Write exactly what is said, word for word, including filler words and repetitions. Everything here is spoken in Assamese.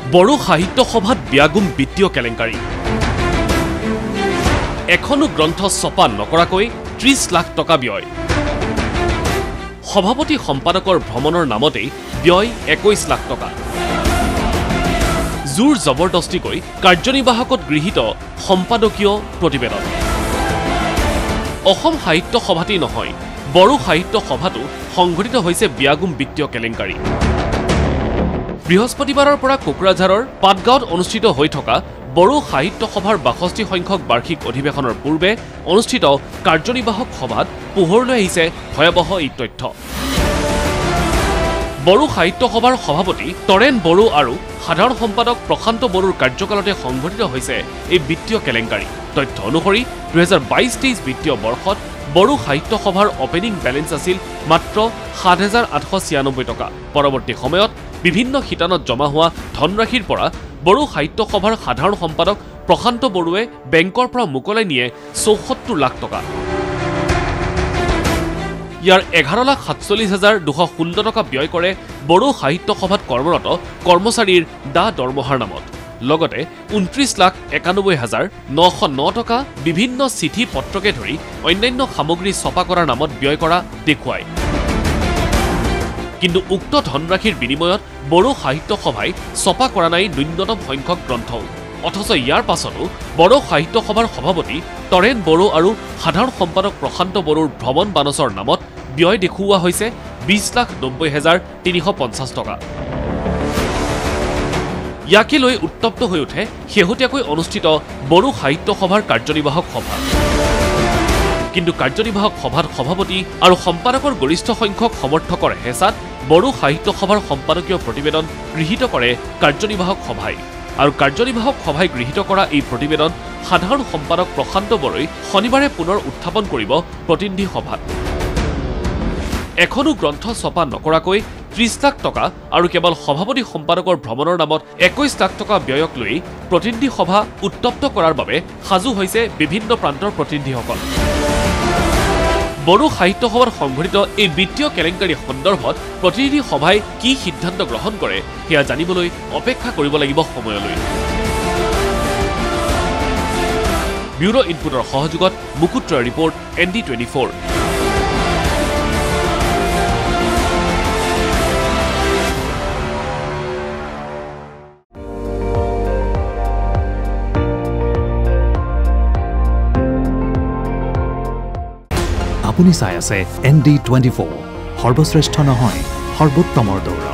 বড়ো সাহিত্য সভাত ব্যাগুম বিত্তীয় কেলেংকাৰী এখনো গ্ৰন্থ ছপা নকৰাকৈ ত্ৰিশ লাখ টকা ব্যয় সভাপতি সম্পাদকৰ ভ্ৰমণৰ নামতেই ব্যয় একৈশ লাখ টকা জোৰ জবৰদস্তিকৈ কাৰ্যনিৰ্বাহকত গৃহীত সম্পাদকীয় প্ৰতিবেদন অসম সাহিত্য সভাতেই নহয় বড়ো সাহিত্য সভাতো সংঘটিত হৈছে ব্যাগুম বিত্তীয় কেলেংকাৰী বৃহস্পতিবাৰৰ পৰা কোকৰাঝাৰৰ পাটগাঁৱত অনুষ্ঠিত হৈ থকা বড়ো সাহিত্য সভাৰ বাষষ্ঠি সংখ্যক বাৰ্ষিক অধিৱেশনৰ পূৰ্বে অনুষ্ঠিত কাৰ্যনিৰ্বাহক সভাত পোহৰলৈ আহিছে ভয়াৱহ এই তথ্য বড়ো সাহিত্য সভাৰ সভাপতি তৰেণ বড়ো আৰু সাধাৰণ সম্পাদক প্ৰশান্ত বড়োৰ কাৰ্যকালতে সংঘটিত হৈছে এই বিত্তীয় কেলেংকাৰী তথ্য অনুসৰি দুহেজাৰ বাইশ তেইশ বিত্তীয় বৰ্ষত বড়ো সাহিত্য সভাৰ অপেনিং বেলেন্স আছিল মাত্ৰ সাত হাজাৰ আঠশ ছিয়ানব্বৈ টকা পৰৱৰ্তী সময়ত বিভিন্ন শিতানত জমা হোৱা ধনৰাশিৰ পৰা বড়ো সাহিত্য সভাৰ সাধাৰণ সম্পাদক প্ৰশান্ত বড়োৱে বেংকৰ পৰা মুকলাই নিয়ে চৌসত্তৰ লাখ টকা ইয়াৰ এঘাৰ লাখ সাতচল্লিছ হাজাৰ দুশ ষোল্ল টকা ব্যয় কৰে বড়ো সাহিত্য সভাত কৰ্মৰত কৰ্মচাৰীৰ দা দৰমহাৰ নামত লগতে ঊনত্ৰিশ লাখ একানব্বৈ হাজাৰ নশ ন টকা বিভিন্ন চিঠি পত্ৰকে ধৰি অন্যান্য সামগ্ৰী ছপা কৰাৰ নামত ব্যয় কৰা দেখুৱায় কিন্তু উক্ত ধনৰাশিৰ বিনিময়ত বড়ো সাহিত্য সভাই ছপা কৰা নাই ন্যূনতম সংখ্যক গ্ৰন্থও অথচ ইয়াৰ পাছতো বড়ো সাহিত্য সভাৰ সভাপতি তৰেণ বড়ো আৰু সাধাৰণ সম্পাদক প্ৰশান্ত বড়োৰ ভ্ৰমণ বানচৰ নামত ব্যয় দেখুওৱা হৈছে বিশ লাখ নব্বৈ হাজাৰ তিনিশ পঞ্চাছ টকা ইয়াকে লৈ উত্তপ্ত হৈ উঠে শেহতীয়াকৈ অনুষ্ঠিত বড়ো সাহিত্য সভাৰ কাৰ্যনিৰ্বাহক সভা কিন্তু কাৰ্যনিৰ্বাহক সভাত সভাপতি আৰু সম্পাদকৰ গৰিষ্ঠ সংখ্যক সমৰ্থকৰ হেঁচাত বড়ো সাহিত্য সভাৰ সম্পাদকীয় প্ৰতিবেদন গৃহীত কৰে কাৰ্যনিৰ্বাহক সভাই আৰু কাৰ্যনিৰ্বাহক সভাই গৃহীত কৰা এই প্ৰতিবেদন সাধাৰণ সম্পাদক প্ৰশান্ত বড়োই শনিবাৰে পুনৰ উত্থাপন কৰিব প্ৰতিনিধি সভাত এখনো গ্ৰন্থ ছপা নকৰাকৈ ত্ৰিশ লাখ টকা আৰু কেৱল সভাপতি সম্পাদকৰ ভ্ৰমণৰ নামত একৈশ লাখ টকা ব্যয়ক লৈ প্ৰতিনিধি সভা উত্তপ্ত কৰাৰ বাবে সাজু হৈছে বিভিন্ন প্ৰান্তৰ প্ৰতিনিধিসকল বড়ো সাহিত্য সভাত সংঘটিত এই বিত্তীয় কেলেংকাৰী সন্দৰ্ভত প্ৰতিনিধি সভাই কি সিদ্ধান্ত গ্ৰহণ কৰে সেয়া জানিবলৈ অপেক্ষা কৰিব লাগিব সময়লৈ ব্যুৰো ইনপুটৰ সহযোগত মুকুটৰ report N D twenty four আপুনি চাই আছে এন ডি টুৱেণ্টি ফ'ৰ সৰ্বশ্ৰেষ্ঠ নহয় সৰ্বোত্তমৰ দৌৰা